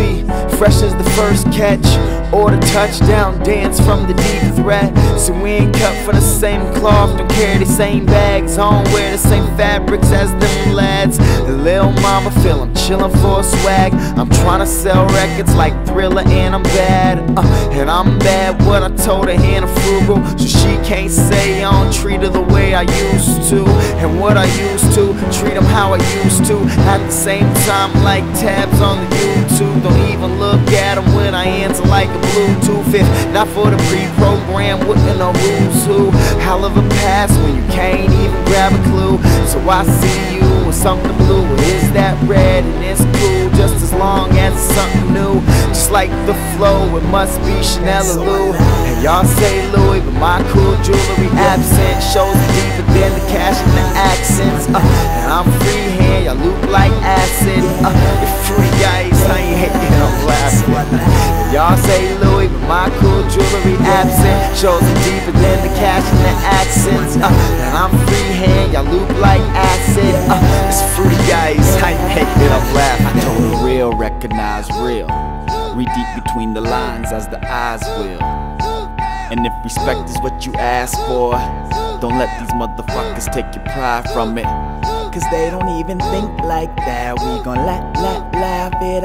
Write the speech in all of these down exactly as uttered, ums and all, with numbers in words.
See, fresh as the first catch or the touchdown dance from the deep threat. So we ain't cut for the same cloth, don't carry the same bags on, wear the same fabrics as them lads. Lil' mama feel I'm chillin' for a swag. I'm tryna sell records like Thriller and I'm bad, uh, and I'm bad. What I told her, Hannah frugal, so she can't say I don't treat her the way I used to. And what I used to, treat them how I used to. At the same time, like tabs on the YouTube. Don't even look at them when I answer like a Bluetooth. If not for the pre-program, wouldn't know who's who. Hell of a pass when you can't even grab a clue. So I see you with something blue. Is that red? And it's cool just as long as it's something new. Just like the flow, it must be Chanel or Lou. And y'all say Louis, but my cool jewelry absent. Shows deeper than the cash and the accents. Uh, and I'm freehand, y'all loop like acid. Uh, you're free guys, I ain't hating, I'm laughing. And y'all say Louis, but my cool jewelry absent. Shows deeper than the cash and the accents. Uh, and I'm freehand, y'all loop like acid. Uh, it's free guys, I ain't hating, I'm laughing. I told her real, recognize real. Read deep between the lines as the eyes will. And if respect is what you ask for, don't let these motherfuckers take your pride from it. Cause they don't even think like that. We gon' laugh, laugh, laugh it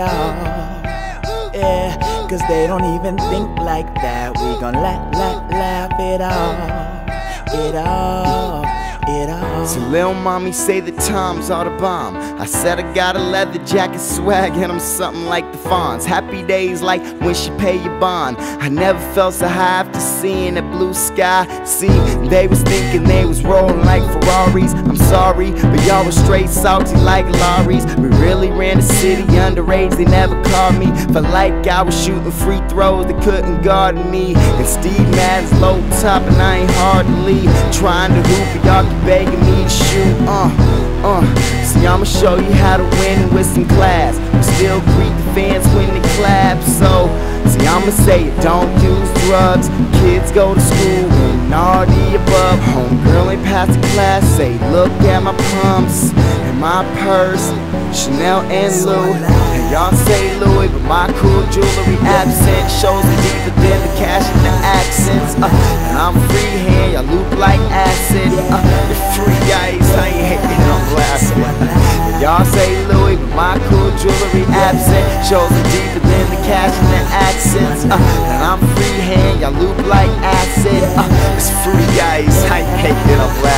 off. Yeah, cause they don't even think like that. We gon' laugh, laugh, laugh it off. It off, it off. So lil' mommy say the times are the bomb. I said I got a leather jacket swag and I'm something like the Fonz. Happy days like when she pay your bond. I never felt so high after seeing that blue sky. See, they was thinking they was rolling like Ferraris. I'm sorry, but y'all was straight salty like lorries. We really ran the city underage, they never called me. Felt like I was shooting free throws, they couldn't guard me. And Steve Madden's low top and I ain't hard to leave. Trying to hoop, but y'all keep begging me to shoot. Uh, uh. See, I'ma show you how to win with some class. We still greet the fans when they clap. So, see, I'ma say it, don't use drugs. Kids go to school and all the above. Homegirl ain't past the class. Say, look at my pumps and my purse, Chanel and Lou. And y'all say Louis, but my cool jewelry absent. Shows me deeper than the cash and the accents. Uh, and I'm freehand, y'all loop like acid. Uh, you're free guys, I ain't hating, I'm laughing. And y'all say Louis, but my cool jewelry absent. Shows me deeper than the cash and the accents. Uh, and I'm freehand, y'all loop like acid. Uh, it's free guys, I ain't hating, I'm laughing.